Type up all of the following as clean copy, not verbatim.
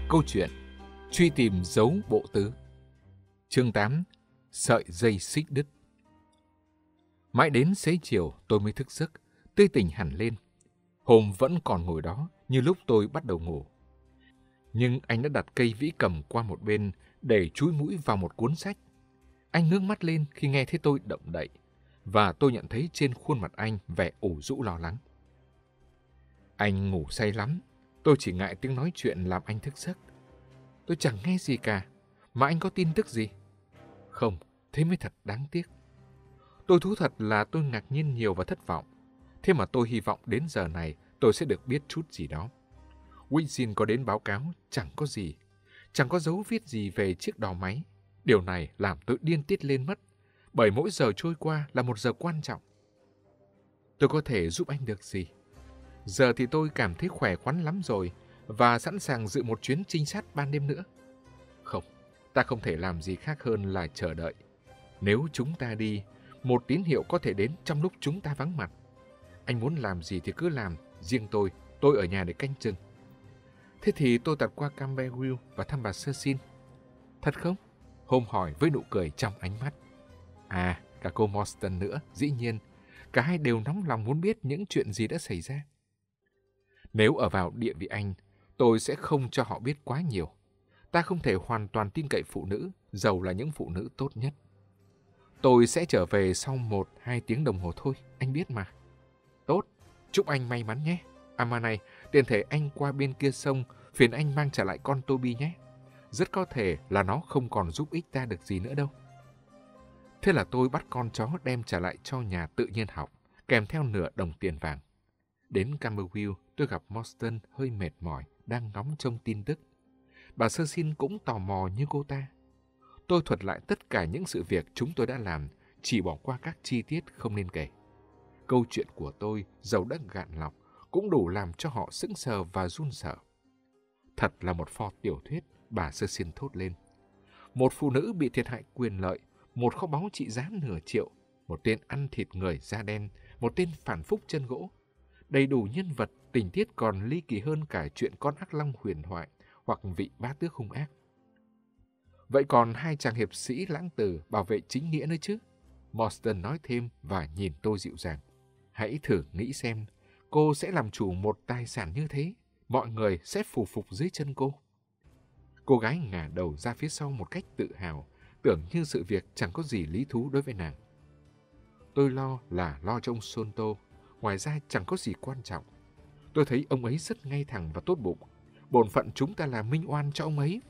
Câu chuyện Truy tìm dấu bộ tứ. Chương 8. Sợi dây xích đứt. Mãi đến xế chiều tôi mới thức giấc, tươi tỉnh hẳn lên. Hôm vẫn còn ngồi đó như lúc tôi bắt đầu ngủ. Nhưng anh đã đặt cây vĩ cầm qua một bên để chúi mũi vào một cuốn sách. Anh ngước mắt lên khi nghe thấy tôi động đậy, và tôi nhận thấy trên khuôn mặt anh vẻ ủ rũ lo lắng. Anh ngủ say lắm, tôi chỉ ngại tiếng nói chuyện làm anh thức giấc. Tôi chẳng nghe gì cả, mà anh có tin tức gì? Không, thế mới thật đáng tiếc. Tôi thú thật là tôi ngạc nhiên nhiều và thất vọng. Thế mà tôi hy vọng đến giờ này tôi sẽ được biết chút gì đó. Wilson có đến báo cáo, chẳng có gì. Chẳng có dấu viết gì về chiếc đò máy. Điều này làm tôi điên tiết lên mất, bởi mỗi giờ trôi qua là một giờ quan trọng. Tôi có thể giúp anh được gì? Giờ thì tôi cảm thấy khỏe khoắn lắm rồi và sẵn sàng dự một chuyến trinh sát ban đêm nữa. Không, ta không thể làm gì khác hơn là chờ đợi. Nếu chúng ta đi, một tín hiệu có thể đến trong lúc chúng ta vắng mặt. Anh muốn làm gì thì cứ làm, riêng tôi ở nhà để canh chừng. Thế thì tôi tạt qua Camberwell và thăm bà Cecil. Thật không? Holmes hỏi với nụ cười trong ánh mắt. À, cả cô Morstan nữa, dĩ nhiên. Cả hai đều nóng lòng muốn biết những chuyện gì đã xảy ra. Nếu ở vào địa vị anh, tôi sẽ không cho họ biết quá nhiều. Ta không thể hoàn toàn tin cậy phụ nữ, dầu là những phụ nữ tốt nhất. Tôi sẽ trở về sau 1-2 tiếng đồng hồ thôi, anh biết mà. Tốt, chúc anh may mắn nhé. Mà này, tiện thể anh qua bên kia sông, phiền anh mang trả lại con Toby nhé. Rất có thể là nó không còn giúp ích ta được gì nữa đâu. Thế là tôi bắt con chó đem trả lại cho nhà tự nhiên học, kèm theo nửa đồng tiền vàng. Đến Camberwell, tôi gặp Morstan hơi mệt mỏi, đang ngóng trông tin tức. Bà Cecil cũng tò mò như cô ta. Tôi thuật lại tất cả những sự việc chúng tôi đã làm, chỉ bỏ qua các chi tiết không nên kể. Câu chuyện của tôi, dầu đã gạn lọc, cũng đủ làm cho họ sững sờ và run sợ. Thật là một pho tiểu thuyết, bà Cecil thốt lên. Một phụ nữ bị thiệt hại quyền lợi, một kho báu trị giá nửa triệu, một tên ăn thịt người da đen, một tên phản phúc chân gỗ. Đầy đủ nhân vật, tình tiết còn ly kỳ hơn cả chuyện con ác long huyền thoại hoặc vị bá tước hung ác. Vậy còn hai chàng hiệp sĩ lãng tử bảo vệ chính nghĩa nữa chứ? Morstan nói thêm và nhìn tôi dịu dàng. Hãy thử nghĩ xem, cô sẽ làm chủ một tài sản như thế, mọi người sẽ phù phục dưới chân cô. Cô gái ngả đầu ra phía sau một cách tự hào, tưởng như sự việc chẳng có gì lý thú đối với nàng. Tôi lo cho ông Sonto, ngoài ra chẳng có gì quan trọng. Tôi thấy ông ấy rất ngay thẳng và tốt bụng. Bổn phận chúng ta là minh oan cho ông ấy.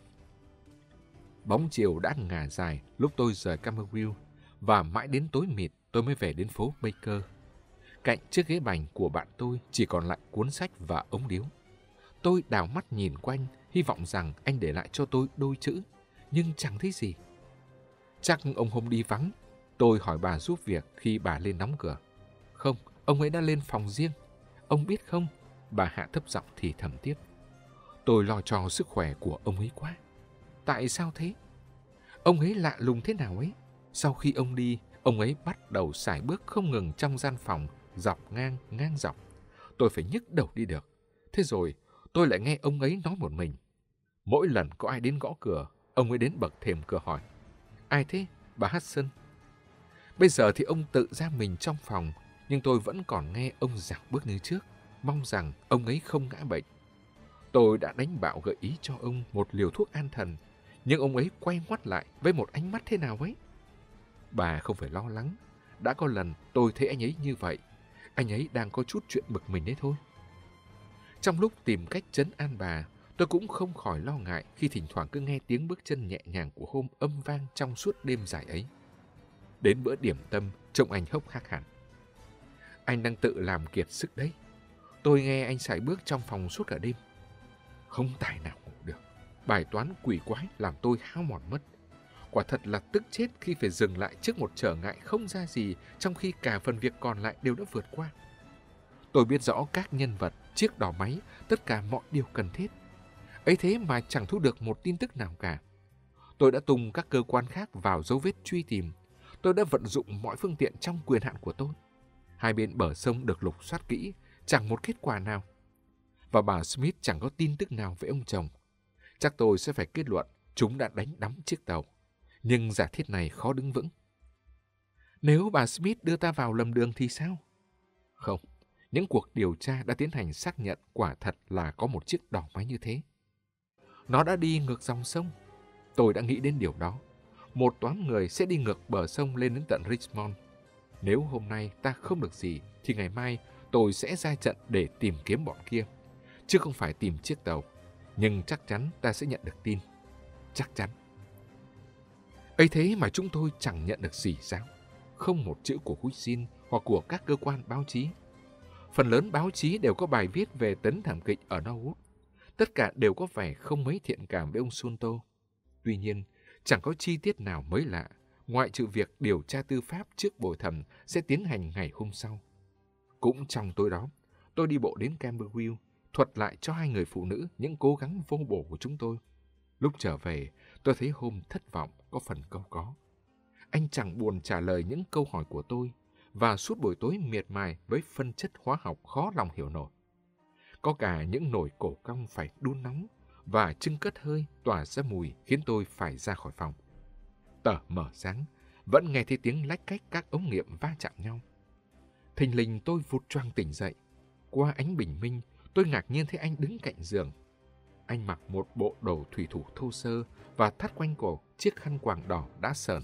Bóng chiều đã ngả dài lúc tôi rời Camberwell, và mãi đến tối mịt tôi mới về đến phố Baker. Cạnh chiếc ghế bành của bạn tôi chỉ còn lại cuốn sách và ống điếu. Tôi đảo mắt nhìn quanh, hy vọng rằng anh để lại cho tôi đôi chữ, nhưng chẳng thấy gì. Chắc ông hôm đi vắng. Tôi hỏi bà giúp việc khi bà lên đóng cửa. Không, ông ấy đã lên phòng riêng. Ông biết không? Bà hạ thấp giọng thì thầm tiếp. Tôi lo cho sức khỏe của ông ấy quá. Tại sao thế? Ông ấy lạ lùng thế nào ấy? Sau khi ông đi, ông ấy bắt đầu sải bước không ngừng trong gian phòng, dọc ngang dọc. Tôi phải nhức đầu đi được. Thế rồi, tôi lại nghe ông ấy nói một mình. Mỗi lần có ai đến gõ cửa, ông ấy đến bậc thềm cửa hỏi. Ai thế? Bà Hudson. Bây giờ thì ông tự ra mình trong phòng, nhưng tôi vẫn còn nghe ông dạo bước như trước, mong rằng ông ấy không ngã bệnh. Tôi đã đánh bạo gợi ý cho ông một liều thuốc an thần, nhưng ông ấy quay ngoắt lại với một ánh mắt thế nào ấy. Bà không phải lo lắng, đã có lần tôi thấy anh ấy như vậy. Anh ấy đang có chút chuyện bực mình đấy thôi. Trong lúc tìm cách trấn an bà, tôi cũng không khỏi lo ngại khi thỉnh thoảng cứ nghe tiếng bước chân nhẹ nhàng của Holmes âm vang trong suốt đêm dài ấy. Đến bữa điểm tâm, trông anh hốc hác hẳn. Anh đang tự làm kiệt sức đấy. Tôi nghe anh sải bước trong phòng suốt cả đêm. Không tài nào ngủ được. Bài toán quỷ quái làm tôi hao mòn mất. Quả thật là tức chết khi phải dừng lại trước một trở ngại không ra gì, trong khi cả phần việc còn lại đều đã vượt qua. Tôi biết rõ các nhân vật, chiếc đò máy, tất cả mọi điều cần thiết. Ấy thế mà chẳng thu được một tin tức nào cả. Tôi đã tung các cơ quan khác vào dấu vết truy tìm. Tôi đã vận dụng mọi phương tiện trong quyền hạn của tôi. Hai bên bờ sông được lục soát kỹ, chẳng một kết quả nào. Và bà Smith chẳng có tin tức nào về ông chồng. Chắc tôi sẽ phải kết luận chúng đã đánh đắm chiếc tàu. Nhưng giả thiết này khó đứng vững. Nếu bà Smith đưa ta vào lầm đường thì sao? Không, những cuộc điều tra đã tiến hành xác nhận quả thật là có một chiếc đò máy như thế. Nó đã đi ngược dòng sông. Tôi đã nghĩ đến điều đó. Một toán người sẽ đi ngược bờ sông lên đến tận Richmond. Nếu hôm nay ta không được gì, thì ngày mai tôi sẽ ra trận để tìm kiếm bọn kia. Chứ không phải tìm chiếc tàu. Nhưng chắc chắn ta sẽ nhận được tin. Chắc chắn. Ấy thế mà chúng tôi chẳng nhận được gì sao? Không một chữ của Huixin hoặc của các cơ quan báo chí. Phần lớn báo chí đều có bài viết về tấn thảm kịch ở Norwood. Tất cả đều có vẻ không mấy thiện cảm với ông Sunto. Tuy nhiên, chẳng có chi tiết nào mới lạ, ngoại trừ việc điều tra tư pháp trước bồi thẩm sẽ tiến hành ngày hôm sau. Cũng trong tối đó, tôi đi bộ đến Camberwell, thuật lại cho hai người phụ nữ những cố gắng vô bổ của chúng tôi. Lúc trở về, tôi thấy Holmes thất vọng có phần cau có. Anh chẳng buồn trả lời những câu hỏi của tôi, và suốt buổi tối miệt mài với phân chất hóa học khó lòng hiểu nổi. Có cả những nồi cổ cong phải đun nóng và trưng cất hơi tỏa ra mùi khiến tôi phải ra khỏi phòng. Tờ mở sáng, vẫn nghe thấy tiếng lách cách các ống nghiệm va chạm nhau. Thình lình tôi vụt choàng tỉnh dậy. Qua ánh bình minh, tôi ngạc nhiên thấy anh đứng cạnh giường. Anh mặc một bộ đồ thủy thủ thô sơ và thắt quanh cổ chiếc khăn quàng đỏ đã sờn.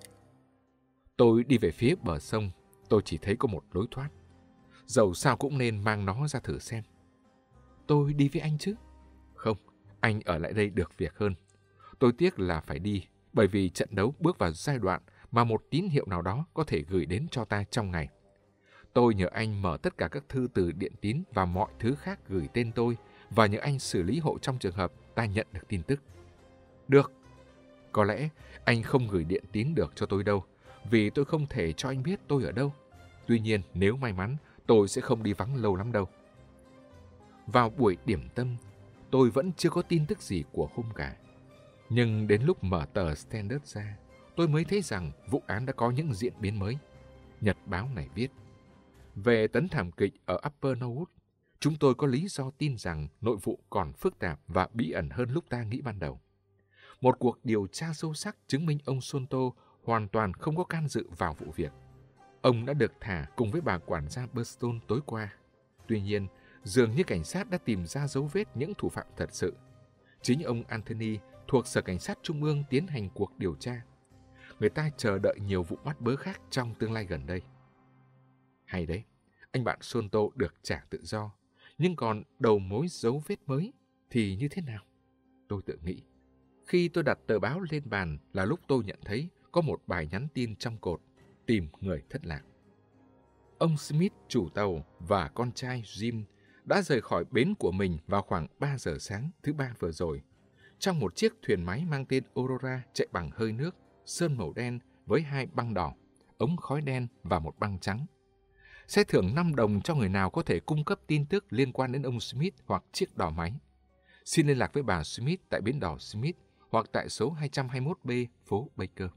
Tôi đi về phía bờ sông, tôi chỉ thấy có một lối thoát. Dẫu sao cũng nên mang nó ra thử xem. Tôi đi với anh chứ? Không, anh ở lại đây được việc hơn. Tôi tiếc là phải đi, bởi vì trận đấu bước vào giai đoạn mà một tín hiệu nào đó có thể gửi đến cho ta trong ngày. Tôi nhờ anh mở tất cả các thư từ điện tín và mọi thứ khác gửi tên tôi, và nhờ anh xử lý hộ trong trường hợp ta nhận được tin tức. Được. Có lẽ anh không gửi điện tín được cho tôi đâu, vì tôi không thể cho anh biết tôi ở đâu. Tuy nhiên, nếu may mắn, tôi sẽ không đi vắng lâu lắm đâu. Vào buổi điểm tâm, tôi vẫn chưa có tin tức gì của Holmes cả. Nhưng đến lúc mở tờ Standard ra, tôi mới thấy rằng vụ án đã có những diễn biến mới. Nhật báo này viết: về tấn thảm kịch ở Upper Norwood, chúng tôi có lý do tin rằng nội vụ còn phức tạp và bí ẩn hơn lúc ta nghĩ ban đầu. Một cuộc điều tra sâu sắc chứng minh ông Sonto hoàn toàn không có can dự vào vụ việc. Ông đã được thả cùng với bà quản gia Burston tối qua. Tuy nhiên, dường như cảnh sát đã tìm ra dấu vết những thủ phạm thật sự. Chính ông Anthony thuộc Sở Cảnh sát Trung ương tiến hành cuộc điều tra. Người ta chờ đợi nhiều vụ bắt bớ khác trong tương lai gần đây. Hay đấy, anh bạn Sonto được trả tự do, nhưng còn đầu mối dấu vết mới thì như thế nào? Tôi tự nghĩ. Khi tôi đặt tờ báo lên bàn là lúc tôi nhận thấy có một bài nhắn tin trong cột: tìm người thất lạc. Ông Smith, chủ tàu, và con trai Jim đã rời khỏi bến của mình vào khoảng 3 giờ sáng thứ Ba vừa rồi, trong một chiếc thuyền máy mang tên Aurora chạy bằng hơi nước, sơn màu đen với 2 băng đỏ, ống khói đen và một băng trắng. Sẽ thưởng 5 đồng cho người nào có thể cung cấp tin tức liên quan đến ông Smith hoặc chiếc đò máy. Xin liên lạc với bà Smith tại bến đò Smith hoặc tại số 221B phố Baker.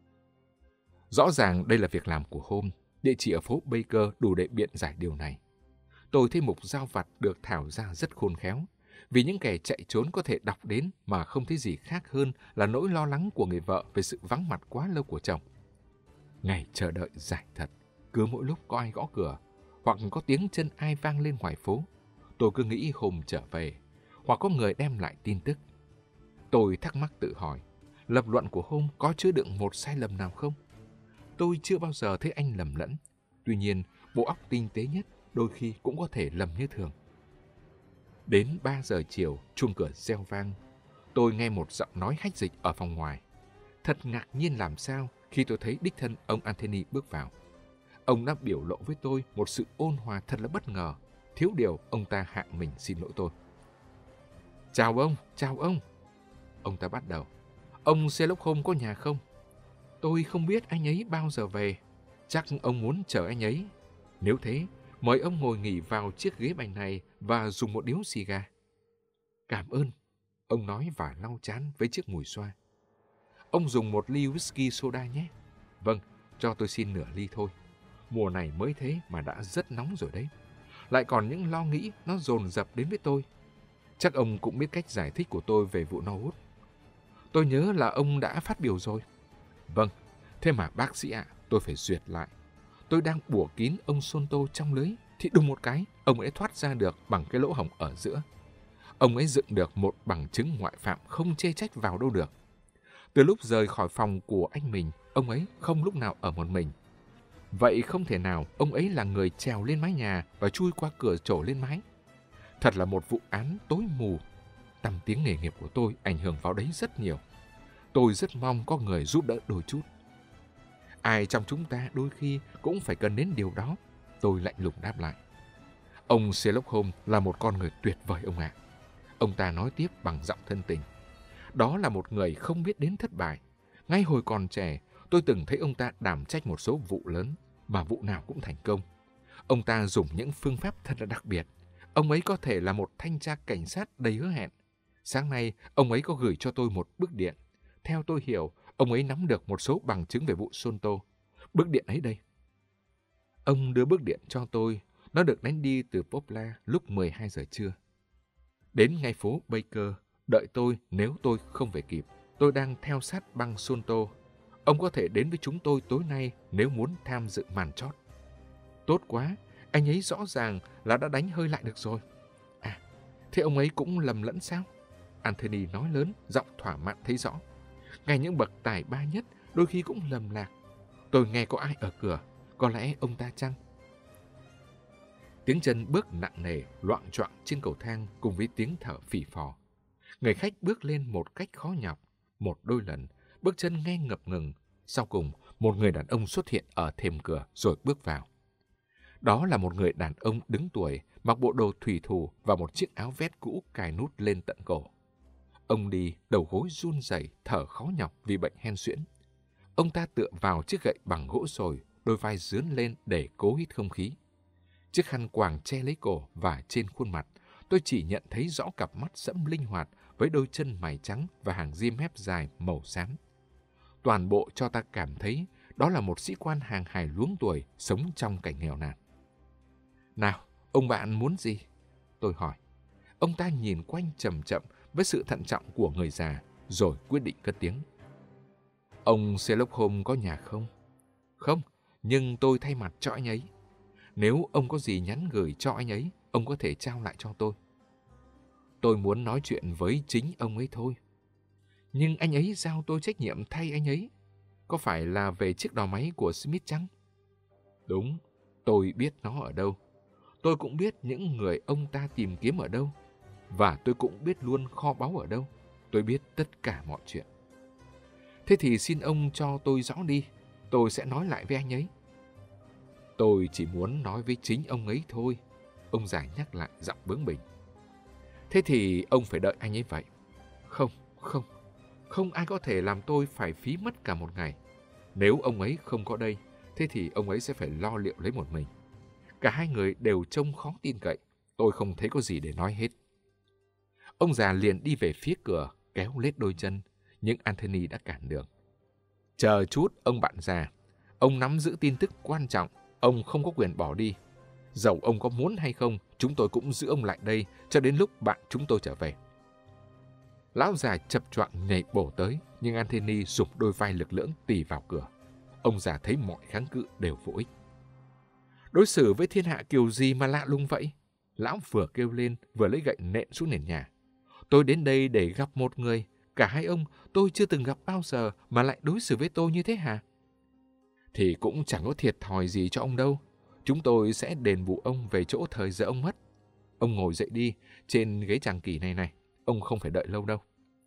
Rõ ràng đây là việc làm của Holmes. Địa chỉ ở phố Baker đủ để biện giải điều này. Tôi thấy mục dao vặt được thảo ra rất khôn khéo, vì những kẻ chạy trốn có thể đọc đến mà không thấy gì khác hơn là nỗi lo lắng của người vợ về sự vắng mặt quá lâu của chồng. Ngày chờ đợi dài thật, cứ mỗi lúc có ai gõ cửa, hoặc có tiếng chân ai vang lên ngoài phố, tôi cứ nghĩ Holmes trở về, hoặc có người đem lại tin tức. Tôi thắc mắc tự hỏi, lập luận của Holmes có chứa đựng một sai lầm nào không? Tôi chưa bao giờ thấy anh lầm lẫn. Tuy nhiên, bộ óc tinh tế nhất đôi khi cũng có thể lầm như thường. Đến 3 giờ chiều, chuông cửa reo vang. Tôi nghe một giọng nói hách dịch ở phòng ngoài. Thật ngạc nhiên làm sao khi tôi thấy đích thân ông Anthony bước vào. Ông đã biểu lộ với tôi một sự ôn hòa thật là bất ngờ. Thiếu điều ông ta hạ mình xin lỗi tôi. Chào ông, chào ông. Ông ta bắt đầu. Ông Sherlock Holmes có nhà không? Tôi không biết anh ấy bao giờ về. Chắc ông muốn chờ anh ấy. Nếu thế, mời ông ngồi nghỉ vào chiếc ghế bành này và dùng một điếu xì gà. Cảm ơn, ông nói và lau trán với chiếc mùi xoa. Ông dùng một ly whisky soda nhé. Vâng, cho tôi xin nửa ly thôi. Mùa này mới thế mà đã rất nóng rồi đấy. Lại còn những lo nghĩ nó dồn dập đến với tôi. Chắc ông cũng biết cách giải thích của tôi về vụ Norwood. Tôi nhớ là ông đã phát biểu rồi. Vâng, thế mà bác sĩ ạ, tôi phải duyệt lại. Tôi đang bủa kín ông Sonto trong lưới, thì đùng một cái, ông ấy thoát ra được bằng cái lỗ hổng ở giữa. Ông ấy dựng được một bằng chứng ngoại phạm không chê trách vào đâu được. Từ lúc rời khỏi phòng của anh mình, ông ấy không lúc nào ở một mình. Vậy không thể nào ông ấy là người trèo lên mái nhà và chui qua cửa sổ lên mái. Thật là một vụ án tối mù. Tăm tiếng nghề nghiệp của tôi ảnh hưởng vào đấy rất nhiều. Tôi rất mong có người giúp đỡ đôi chút. Ai trong chúng ta đôi khi cũng phải cần đến điều đó, tôi lạnh lùng đáp lại. Ông Sherlock Holmes là một con người tuyệt vời ông ạ. Ông ta nói tiếp bằng giọng thân tình. Đó là một người không biết đến thất bại. Ngay hồi còn trẻ, tôi từng thấy ông ta đảm trách một số vụ lớn, mà vụ nào cũng thành công. Ông ta dùng những phương pháp thật là đặc biệt. Ông ấy có thể là một thanh tra cảnh sát đầy hứa hẹn. Sáng nay, ông ấy có gửi cho tôi một bức điện. Theo tôi hiểu, ông ấy nắm được một số bằng chứng về vụ Sonto. Bức điện ấy đây. Ông đưa bức điện cho tôi. Nó được đánh đi từ Poplar lúc 12 giờ trưa. Đến ngay phố Baker, đợi tôi nếu tôi không về kịp. Tôi đang theo sát băng Sonto. Ông có thể đến với chúng tôi tối nay nếu muốn tham dự màn chót. Tốt quá, anh ấy rõ ràng là đã đánh hơi lại được rồi. À, thế ông ấy cũng lầm lẫn sao? Anthony nói lớn, giọng thỏa mãn thấy rõ. Ngay những bậc tài ba nhất đôi khi cũng lầm lạc. Tôi nghe có ai ở cửa, có lẽ ông ta chăng? Tiếng chân bước nặng nề, loạng choạng trên cầu thang cùng với tiếng thở phì phò. Người khách bước lên một cách khó nhọc. Một đôi lần, bước chân nghe ngập ngừng. Sau cùng, một người đàn ông xuất hiện ở thềm cửa rồi bước vào. Đó là một người đàn ông đứng tuổi, mặc bộ đồ thủy thủ và một chiếc áo vest cũ cài nút lên tận cổ. Ông đi, đầu gối run rẩy, thở khó nhọc vì bệnh hen suyễn. Ông ta tựa vào chiếc gậy bằng gỗ sồi, đôi vai dướn lên để cố hít không khí. Chiếc khăn quàng che lấy cổ và trên khuôn mặt, tôi chỉ nhận thấy rõ cặp mắt sẫm linh hoạt với đôi chân mày trắng và hàng ria mép dài màu xám. Toàn bộ cho ta cảm thấy đó là một sĩ quan hàng hải luống tuổi sống trong cảnh nghèo nàn. Nào, ông bạn muốn gì? Tôi hỏi. Ông ta nhìn quanh chậm chậm với sự thận trọng của người già, rồi quyết định cất tiếng. Ông Sherlock Holmes có nhà không? Không, nhưng tôi thay mặt cho anh ấy. Nếu ông có gì nhắn gửi cho anh ấy, ông có thể trao lại cho tôi. Tôi muốn nói chuyện với chính ông ấy thôi. Nhưng anh ấy giao tôi trách nhiệm thay anh ấy. Có phải là về chiếc đò máy của Smith chăng? Đúng, tôi biết nó ở đâu. Tôi cũng biết những người ông ta tìm kiếm ở đâu. Và tôi cũng biết luôn kho báu ở đâu. Tôi biết tất cả mọi chuyện. Thế thì xin ông cho tôi rõ đi. Tôi sẽ nói lại với anh ấy. Tôi chỉ muốn nói với chính ông ấy thôi. Ông già nhắc lại giọng bướng bỉnh. Thế thì ông phải đợi anh ấy vậy. Không ai có thể làm tôi phải phí mất cả một ngày. Nếu ông ấy không có đây, thế thì ông ấy sẽ phải lo liệu lấy một mình. Cả hai người đều trông khó tin cậy. Tôi không thấy có gì để nói hết. Ông già liền đi về phía cửa, kéo lết đôi chân, nhưng Anthony đã cản đường. Chờ chút, ông bạn già. Ông nắm giữ tin tức quan trọng, ông không có quyền bỏ đi. Dẫu ông có muốn hay không, chúng tôi cũng giữ ông lại đây cho đến lúc bạn chúng tôi trở về. Lão già chập choạng nhảy bổ tới, nhưng Anthony dùng đôi vai lực lưỡng tì vào cửa. Ông già thấy mọi kháng cự đều vô ích. Đối xử với thiên hạ kiểu gì mà lạ lùng vậy? Lão vừa kêu lên, vừa lấy gậy nện xuống nền nhà. Tôi đến đây để gặp một người. Cả hai ông tôi chưa từng gặp bao giờ mà lại đối xử với tôi như thế hả? Thì cũng chẳng có thiệt thòi gì cho ông đâu. Chúng tôi sẽ đền bù ông về chỗ thời giờ ông mất. Ông ngồi dậy đi, trên ghế tràng kỷ này. Ông không phải đợi lâu đâu.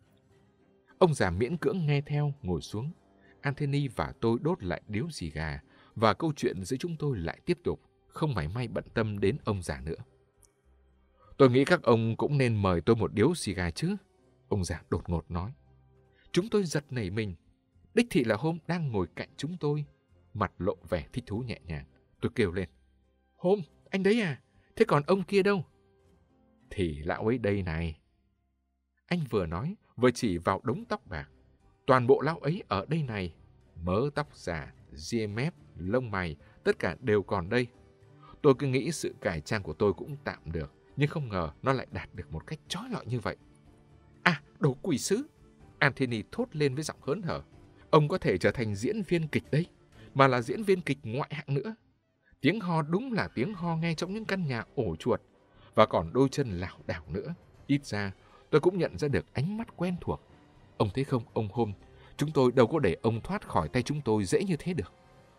Ông già miễn cưỡng nghe theo, ngồi xuống. Anthony và tôi đốt lại điếu xì gà, và câu chuyện giữa chúng tôi lại tiếp tục, không mảy may bận tâm đến ông già nữa. Tôi nghĩ các ông cũng nên mời tôi một điếu xì gà chứ, ông già đột ngột nói. Chúng tôi giật nảy mình. Đích thị là Holmes đang ngồi cạnh chúng tôi, mặt lộ vẻ thích thú nhẹ nhàng. Tôi kêu lên. Holmes, anh đấy à? Thế còn ông kia đâu? Thì lão ấy đây này. Anh vừa nói, vừa chỉ vào đống tóc bạc. Toàn bộ lão ấy ở đây này. Mớ tóc giả, ria mép, lông mày, tất cả đều còn đây. Tôi cứ nghĩ sự cải trang của tôi cũng tạm được, nhưng không ngờ nó lại đạt được một cách chói lọi như vậy. À, đồ quỷ sứ! Anthony thốt lên với giọng hớn hở. Ông có thể trở thành diễn viên kịch đấy, mà là diễn viên kịch ngoại hạng nữa. Tiếng ho đúng là tiếng ho nghe trong những căn nhà ổ chuột, và còn đôi chân lảo đảo nữa. Ít ra, tôi cũng nhận ra được ánh mắt quen thuộc. Ông thấy không, ông Holmes, chúng tôi đâu có để ông thoát khỏi tay chúng tôi dễ như thế được.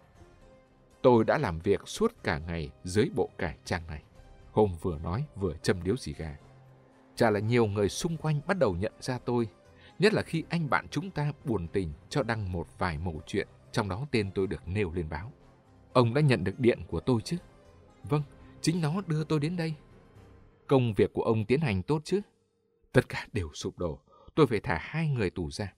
Tôi đã làm việc suốt cả ngày dưới bộ cải trang này. Holmes vừa nói vừa châm điếu xì gà. Chả là nhiều người xung quanh bắt đầu nhận ra tôi, nhất là khi anh bạn chúng ta buồn tình cho đăng một vài mẩu chuyện, trong đó tên tôi được nêu lên báo. Ông đã nhận được điện của tôi chứ? Vâng, chính nó đưa tôi đến đây. Công việc của ông tiến hành tốt chứ? Tất cả đều sụp đổ, tôi phải thả 2 người tù ra.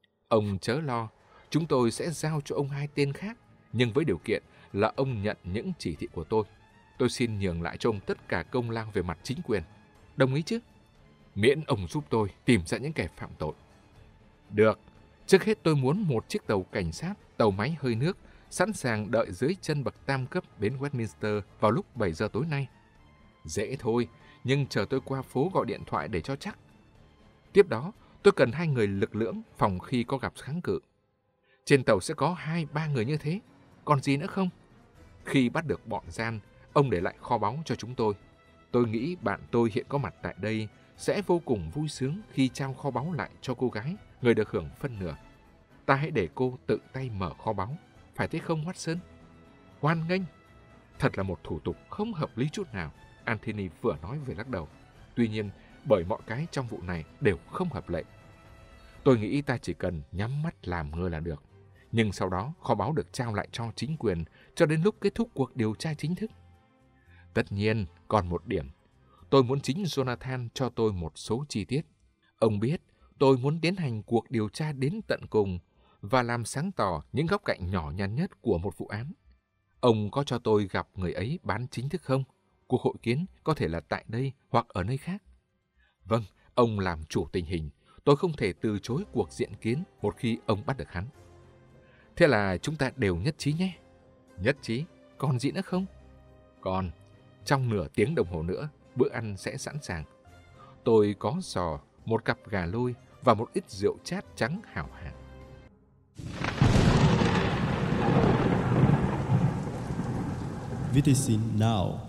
Ông chớ lo, chúng tôi sẽ giao cho ông 2 tên khác, nhưng với điều kiện là ông nhận những chỉ thị của tôi. Tôi xin nhường lại cho ông tất cả công lao về mặt chính quyền. Đồng ý chứ? Miễn ông giúp tôi tìm ra những kẻ phạm tội. Được, trước hết tôi muốn một chiếc tàu cảnh sát, tàu máy hơi nước, sẵn sàng đợi dưới chân bậc tam cấp bến Westminster vào lúc 7 giờ tối nay. Dễ thôi, nhưng chờ tôi qua phố gọi điện thoại để cho chắc. Tiếp đó, tôi cần 2 người lực lưỡng phòng khi có gặp kháng cự. Trên tàu sẽ có 2-3 người như thế. Còn gì nữa không? Khi bắt được bọn gian, ông để lại kho báu cho chúng tôi. Tôi nghĩ bạn tôi hiện có mặt tại đây sẽ vô cùng vui sướng khi trao kho báu lại cho cô gái, người được hưởng phân nửa. Ta hãy để cô tự tay mở kho báu, phải thế không Watson? Hoan nghênh! Thật là một thủ tục không hợp lý chút nào, Anthony vừa nói vừa lắc đầu. Tuy nhiên, bởi mọi cái trong vụ này đều không hợp lệ. Tôi nghĩ ta chỉ cần nhắm mắt làm ngơ là được. Nhưng sau đó, kho báu được trao lại cho chính quyền cho đến lúc kết thúc cuộc điều tra chính thức. Tất nhiên, còn một điểm. Tôi muốn chính Jonathan cho tôi một số chi tiết. Ông biết, tôi muốn tiến hành cuộc điều tra đến tận cùng và làm sáng tỏ những góc cạnh nhỏ nhặt nhất của một vụ án. Ông có cho tôi gặp người ấy bán chính thức không? Cuộc hội kiến có thể là tại đây hoặc ở nơi khác. Vâng, ông làm chủ tình hình. Tôi không thể từ chối cuộc diện kiến một khi ông bắt được hắn. Thế là chúng ta đều nhất trí nhé. Nhất trí. Còn gì nữa không? Còn, trong nửa tiếng đồng hồ nữa, bữa ăn sẽ sẵn sàng. Tôi có giò, một cặp gà lôi và một ít rượu chát trắng hảo hạng. VTC Now.